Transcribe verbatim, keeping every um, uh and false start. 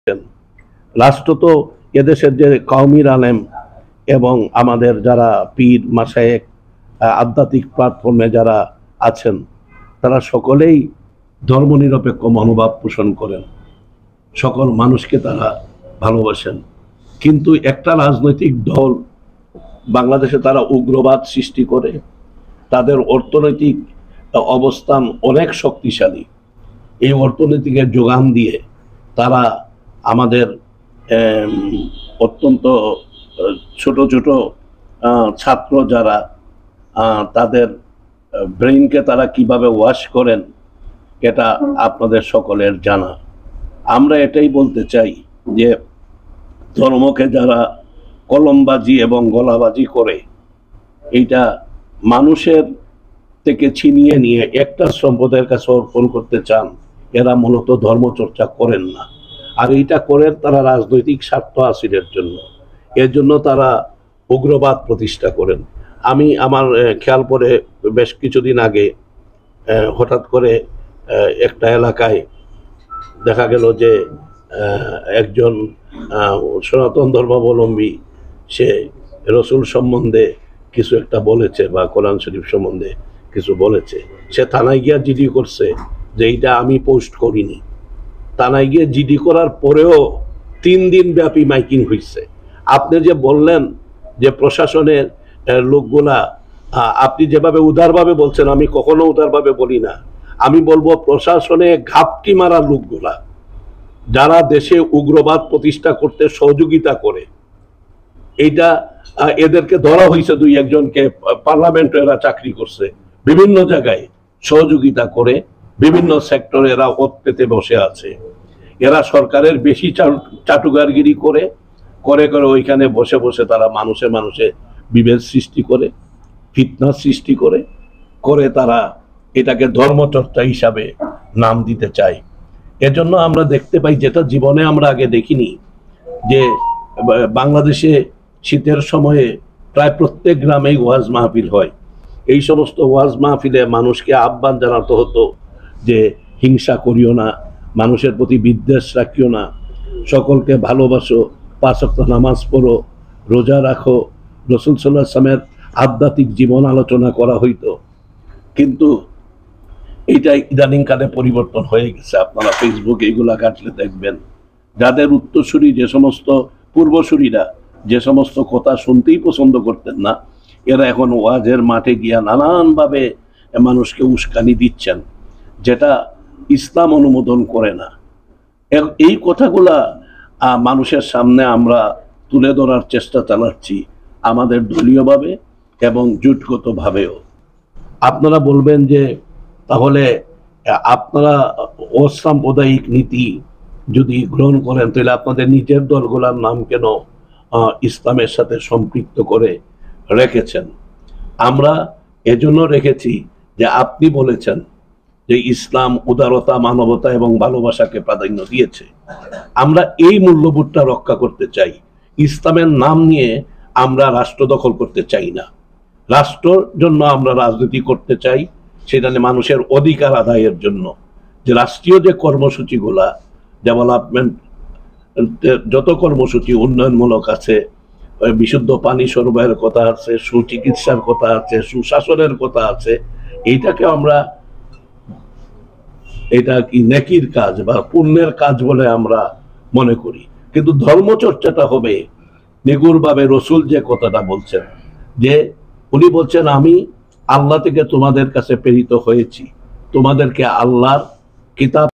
রাষ্ট্র তো এদেশের যে কওমি আলেম এবং আমাদের যারা পীর মাশায়েখ আধ্যাত্মিক প্ল্যাটফর্মে যারা আছেন তারা সকলেই ধর্মনিরপেক্ষ মনোভাব পোষণ করেন, সকল মানুষকে তারা ভালোবাসেন। কিন্তু একটা রাজনৈতিক দল বাংলাদেশে তারা উগ্রবাদ সৃষ্টি করে, তাদের অর্থনৈতিক অবস্থান অনেক শক্তিশালী। এই অর্থনীতিকে যোগান দিয়ে তারা আমাদের অত্যন্ত ছোট ছোট ছাত্র যারা তাদের ব্রেইনকে তারা কিভাবে ওয়াশ করেন এটা আপনাদের সকলের জানা। আমরা এটাই বলতে চাই যে ধর্মকে যারা কলমবাজি এবং গলাবাজি করে এইটা মানুষের থেকে ছিনিয়ে নিয়ে একটা সম্প্রদায়ের কাছে অর্পণ করতে চান, এরা মূলত ধর্মচর্চা করেন না। আর এইটা করেন তারা রাজনৈতিক স্বার্থ হাসিলের জন্য, এর জন্য তারা উগ্রবাদ প্রতিষ্ঠা করেন। আমি আমার খেয়াল করে বেশ কিছুদিন আগে হঠাৎ করে একটা এলাকায় দেখা গেল যে একজন সনাতন ধর্মাবলম্বী সে রসুল সম্বন্ধে কিছু একটা বলেছে বা কোরআন শরীফ সম্বন্ধে কিছু বলেছে, সে থানায় গিয়ে জিডি করছে যে এইটা আমি পোস্ট করিনি। থানায় গিয়ে জিডি করার পরেও তিন দিন ব্যাপী মাইকিং হয়েছে। আপনি যে বললেন যে প্রশাসনের লোকগুলা, আপনি যেভাবে উদারভাবে বলছেন, আমি কখনো উদারভাবে বলি না, আমি বলবো প্রশাসনে ঘাপটি মারা লোকগুলা যারা দেশে উগ্রবাদ প্রতিষ্ঠা করতে সহযোগিতা করে, এইটা এদেরকে ধরা হয়েছে। দুই একজনকে পার্লামেন্টে এরা চাকরি করছে, বিভিন্ন জায়গায় সহযোগিতা করে, বিভিন্ন সেক্টরে এরা ওত পেতে বসে আছে। এরা সরকারের বেশি চাটুকারগিরি করে করে করে ওইখানে বসে বসে তারা মানুষে মানুষে বিভেদ সৃষ্টি করে, ফিতনা সৃষ্টি করে করে তারা এটাকে ধর্মচর্চা হিসাবে নাম দিতে চায়। এজন্য আমরা দেখতে পাই, যেটা জীবনে আমরা আগে দেখিনি, যে বাংলাদেশে শীতের সময়ে প্রায় প্রত্যেক গ্রামেই ওয়াজ মাহফিল হয়। এই সমস্ত ওয়াজ মাহফিলে মানুষকে আহ্বান জানাতে হতো যে হিংসা করিও না, মানুষের প্রতি বিদ্বেষ রাখিও না, সকলকে ভালোবাসো, পাঁচ ওয়াক্ত নামাজ পড়ো, রোজা রাখো, রাসূল সাল্লাল্লাহু আলাইহি ওয়াসাল্লামের আধ্যাত্মিক জীবন আলোচনা করা হইতো। কিন্তু এইটা ইদানিং কালে পরিবর্তন হয়ে গেছে। আপনারা ফেসবুক এইগুলা ঘাটলে দেখবেন, যাদের উত্তরসূরি, যে সমস্ত পূর্বসূরিরা যে সমস্ত কথা শুনতেই পছন্দ করতেন না, এরা এখন ওয়াজের মাঠে গিয়া নানানভাবে মানুষকে উস্কানি দিচ্ছেন, যেটা ইসলাম অনুমোদন করে না। এই কথাগুলা মানুষের সামনে আমরা তুলে ধরার চেষ্টা চালাচ্ছি, আমাদের দলীয়ভাবে এবং জোটগতভাবেও। আপনারা বলবেন যে তাহলে আপনারা অসাম্প্রদায়িক নীতি যদি গ্রহণ করেন তাহলে আপনাদের নিজের দলগুলোর নাম কেন ইসলামের সাথে সম্পৃক্ত করে রেখেছেন? আমরা এজন্য রেখেছি যে আপনি বলেছেন যে ইসলাম উদারতা, মানবতা এবং ভালোবাসাকে প্রাধান্য দিয়েছে। আমরা এই মূল্যবোধটা রক্ষা করতে চাই। ইসলামের নাম নিয়ে আমরা রাষ্ট্র দখল করতে চাই না। রাষ্ট্রের জন্য আমরা রাজনীতি করতে চাই, সেটা মানুষের অধিকার আদায়ের জন্য। যে রাষ্ট্রীয় যে কর্মসূচিগুলা, ডেভেলপমেন্ট যত কর্মসূচি উন্নয়নমূলক আছে, বিশুদ্ধ পানি সরবরাহের কথা আছে, সুচিকিৎসার কথা আছে, সুশাসনের কথা আছে, এইটাকে আমরা এটা কি নেকির কাজ বা পুণ্যের কাজ বলে আমরা মনে করি। কিন্তু ধর্মচর্চাটা হবে নিগুড়ভাবে। রসুল যে কথাটা বলছেন, যে উনি বলছেন আমি আল্লাহ থেকে তোমাদের কাছে প্রেরিত হয়েছি, তোমাদেরকে আল্লাহর কিতাব